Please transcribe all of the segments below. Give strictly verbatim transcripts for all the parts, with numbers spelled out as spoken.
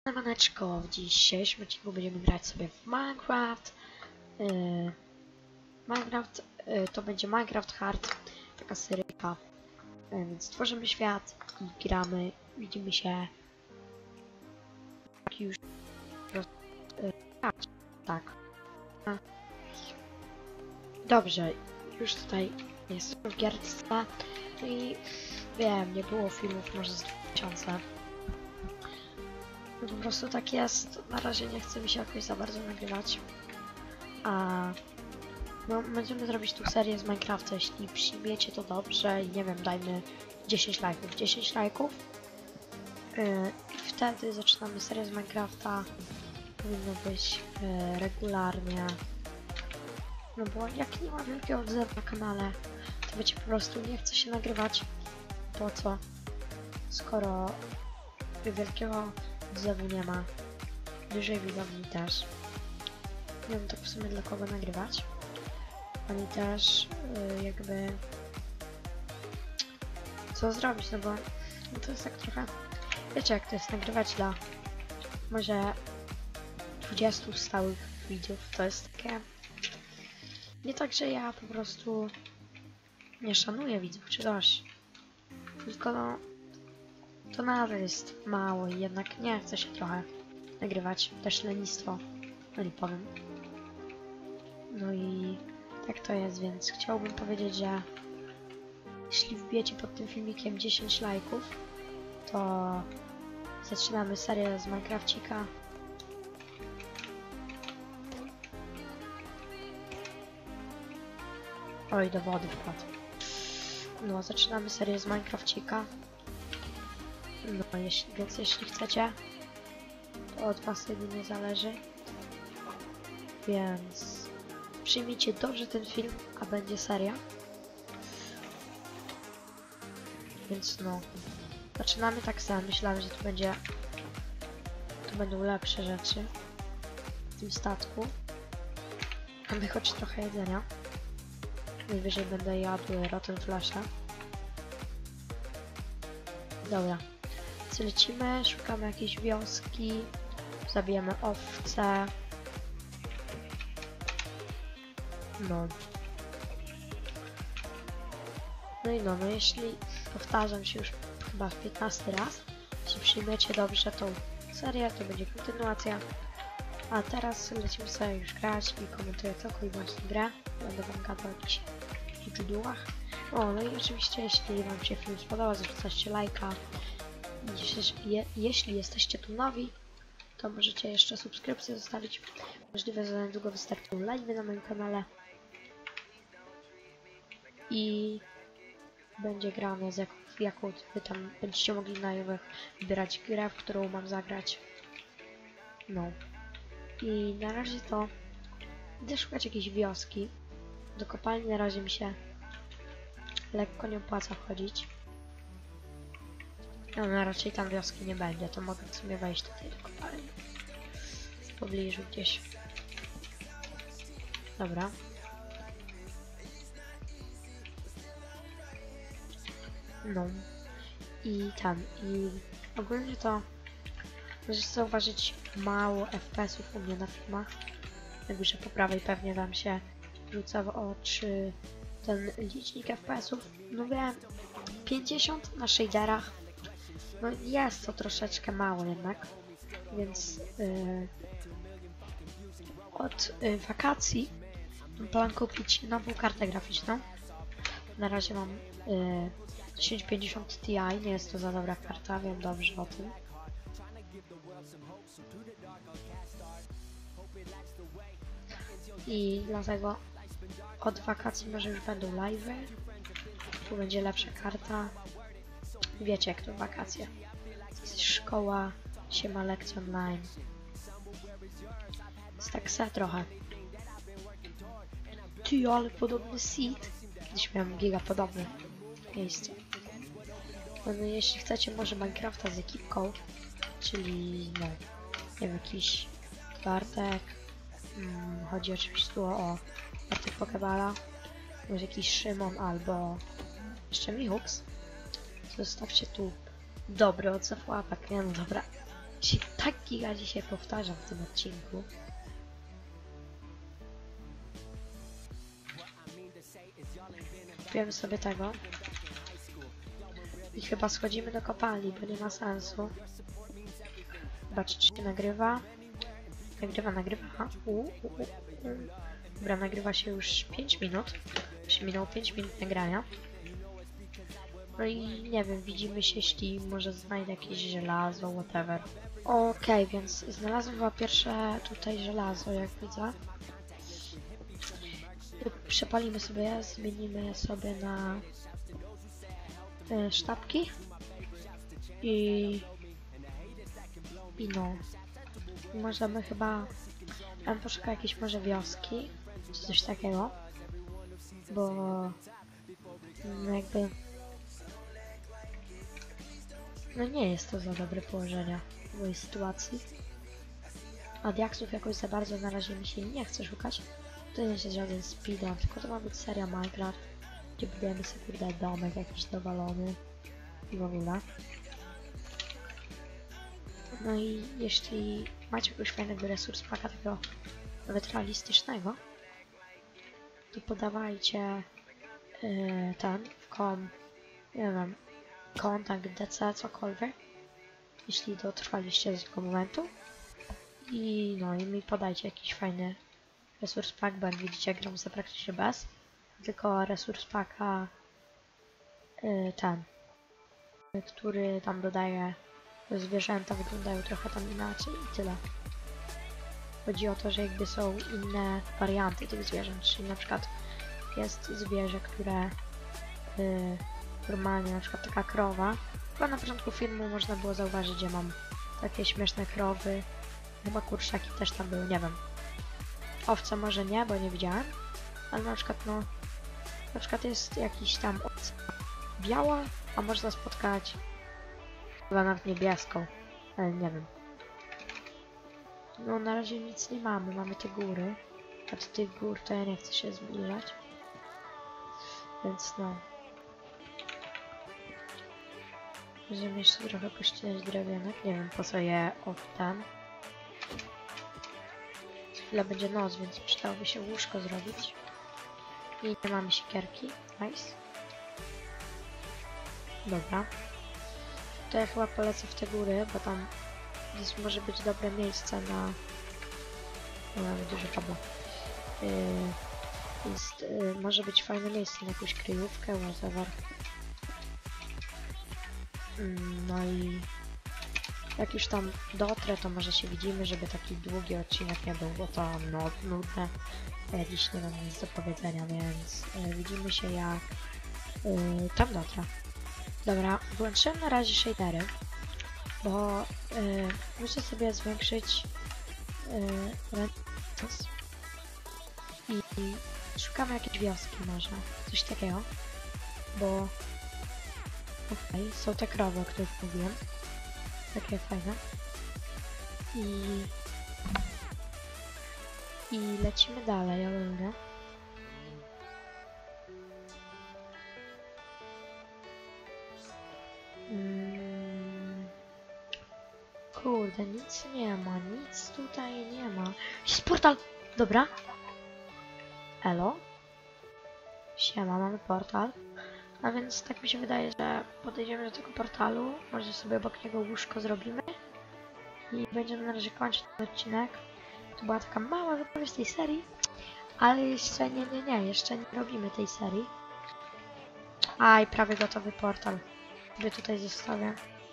Siemaneczko, w dzisiejszym odcinku będziemy grać sobie w Minecraft. Yy, Minecraft yy, to będzie Minecraft Hard, taka seryjka. Yy, więc tworzymy świat i gramy, widzimy się jak już yy, tak. Dobrze, już tutaj jestem w gierce i wiem, nie było filmów może z dwa tysiące. No po prostu tak jest, na razie nie chce mi się jakoś za bardzo nagrywać. A no, będziemy zrobić tu serię z Minecrafta, jeśli przyjmiecie to dobrze i nie wiem, dajmy dziesięć lajków. dziesięć lajków. Yy, I wtedy zaczynamy serię z Minecrafta. Powinno być yy, regularnie. No bo jak nie ma wielkiego odzewu na kanale, to wiecie, po prostu nie chce się nagrywać. Po co? Skoro wielkiego odzewu nie ma, dużej widowni też. Nie wiem tak w sumie dla kogo nagrywać. Ani też yy, jakby co zrobić, no bo no to jest tak trochę, wiecie jak to jest nagrywać dla może dwudziestu stałych widzów. To jest takie nie tak, że ja po prostu nie szanuję widzów czy coś, tylko no to nadal jest mało i jednak nie chce się trochę nagrywać, też lenistwo, no nie powiem. No i tak to jest, więc chciałbym powiedzieć, że jeśli wbijecie pod tym filmikiem dziesięć lajków, to zaczynamy serię z Minecrafcika. Oj, do wody wpadł. No, zaczynamy serię z Minecrafcika. No, jeśli, więc jeśli chcecie, to od was jedynie zależy. Więc przyjmijcie dobrze ten film, a będzie seria. Więc no, zaczynamy tak samo. Myślałem, że tu będzie, tu będą lepsze rzeczy w tym statku. Mamy choć trochę jedzenia. Najwyżej będę jadł Rotten Flesha. Dobra. Lecimy, szukamy jakiejś wioski, zabijemy owce. No. No i no, no jeśli powtarzam się już chyba piętnasty raz, jeśli przyjmiecie dobrze tą serię, to będzie kontynuacja. A teraz lecimy sobie już grać i komentuję tylko i właśnie grę. Będę wam gadał o jakichś źródłach. O, no i oczywiście jeśli wam się film spodobał, zostawcie lajka. Je, jeśli jesteście tu nowi, to możecie jeszcze subskrypcję zostawić. Możliwe, że niedługo wystartują live na moim kanale. I będzie grane z jaką, jaką wy tam będziecie mogli znajomych wybierać grę, w którą mam zagrać. No. I na razie to idę szukać jakiejś wioski. Do kopalni na razie mi się lekko nie opłaca wchodzić. No, no raczej tam wioski nie będzie, to mogę sobie wejść tutaj do kopalni. W pobliżu gdzieś. Dobra. No. I tam. I ogólnie to możecie zauważyć mało F P S ów u mnie na filmach. Jakby, że po prawej pewnie wam się rzuca w oczy ten licznik F P S ów. No wiem, pięćdziesiąt na shaderach. No jest to troszeczkę mało jednak, więc yy, od yy, wakacji mam plan kupić nową kartę graficzną. Na razie mam yy, tysiąc pięćdziesiąt Ti, nie jest to za dobra karta, wiem dobrze o tym. I dlatego od wakacji może już będą live'y, tu będzie lepsza karta. Wiecie jak to wakacje. Szkoła, się ma lekcje online. Jest tak se trochę. Ty, ale podobny seed. Kiedyś miałem giga podobne miejsce. No, no jeśli chcecie może Minecrafta z ekipką, czyli no, nie wiem, jakiś Bartek. Hmm, chodzi oczywiście tu o Bartek Pokeballa. Może jakiś Szymon albo jeszcze Michux. Zostawcie tu dobry odzew łapek, nie no dobra. Się tak giga dzisiaj powtarzam w tym odcinku. Kupiłem sobie tego. I chyba schodzimy do kopalni, bo nie ma sensu. Zobaczcie, czy się nagrywa. Nagrywa, nagrywa. Aha. U, u, u, u. Dobra, nagrywa się już pięć minut. Już minęło pięć minut nagrania. No i nie wiem, widzimy się, jeśli może znajdę jakieś żelazo, whatever. Okej, okay, więc znalazłem chyba pierwsze tutaj żelazo, jak widzę. Przepalimy sobie, zmienimy sobie na y, sztabki. I... I no. Możemy chyba... Ja bym poszukał jakiejś może wioski, czy coś takiego. Bo... No jakby... No nie jest to za dobre położenie w mojej sytuacji. A diaksów jakoś za bardzo na razie mi się nie chce szukać. To nie jest żaden speedrun, tylko to ma być seria Minecraft, gdzie budujemy sobie kurde domek jakiś dowalony i w ogóle. No i jeśli macie jakiegoś fajnego resursu paka takiego nawet realistycznego, to podawajcie yy, ten w kom, nie wiem, kontakt D C, cokolwiek, jeśli dotrwaliście do tego momentu. I no i mi podajcie jakiś fajny resurs pack, bo jak widzicie gram za praktycznie bez, tylko resurs packa yy, ten, który tam dodaje zwierzęta, wyglądają trochę tam inaczej i tyle. Chodzi o to, że jakby są inne warianty tych zwierząt, czyli na przykład jest zwierzę, które yy, normalnie, na przykład taka krowa. Chyba na początku filmu można było zauważyć, że mam takie śmieszne krowy. Chyba kurczaki też tam były, nie wiem. Owce może nie, bo nie widziałem. Ale na przykład no... Na przykład jest jakiś tam owca biała, a można spotkać chyba nawet niebieską. Ale nie wiem. No na razie nic nie mamy, mamy te góry. A do tych gór to ja nie chcę się zbliżać. Więc no... Możemy jeszcze trochę pościnać drewnianek. Nie wiem po co je od ten. Za chwilę będzie noc, więc przydałoby się łóżko zrobić. I nie mamy siekierki. Nice. Dobra. To ja chyba polecę w te góry, bo tam gdzieś może być dobre miejsce na... No, mamy dużo kabla. Yy, jest, yy, może być fajne miejsce na jakąś kryjówkę, whatever. No i jak już tam dotrę, to może się widzimy, żeby taki długi odcinek nie był, bo to no, nudne. Ja dziś nie mam nic do powiedzenia, więc y, widzimy się jak y, tam dotrę. Dobra, włączyłem na razie shadery, bo y, muszę sobie zwiększyć y, i, i szukamy jakiejś wioski może, coś takiego, bo okej, okay, są te krowy, o których mówiłem. Takie fajne. I... I lecimy dalej, ale nie. Mm. Kurde, nic nie ma, nic tutaj nie ma. Jest portal! Dobra. Elo. Siema, mamy portal. A więc tak mi się wydaje, że podejdziemy do tego portalu, może sobie obok niego łóżko zrobimy i będziemy na razie kończyć ten odcinek. To była taka mała wypowiedź tej serii, ale jeszcze nie, nie, nie, jeszcze nie robimy tej serii. Aj, prawie gotowy portal. Sobie tutaj zostawię.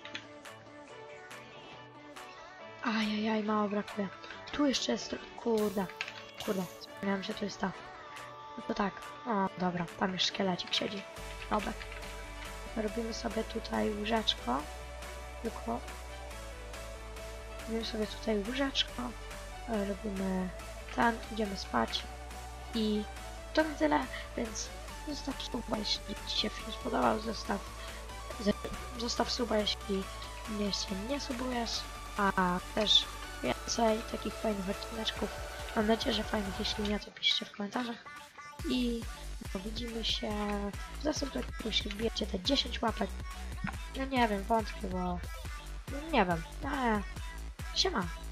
Ajajaj, mało brakuje. Tu jeszcze jest, kurde, kurde, wspomniałem, że tu jest ta. No to tak, o dobra, tam już szkielecik siedzi. Dobra. Robimy sobie tutaj łóżeczko. Tylko robimy sobie tutaj łóżeczko. Robimy ten, idziemy spać. I to na tyle, więc zostaw suba, jeśli Ci się film spodobał. Zostaw, zostaw suba, jeśli mnie się nie subujesz. A też więcej takich fajnych odcineczków. Mam nadzieję, że fajnych, jeśli nie, to piszcie w komentarzach. I no, widzimy się w następnym, jeśli wbijecie te dziesięć łapek. No nie wiem, wątpię, bo... No nie wiem. Eee, Siema.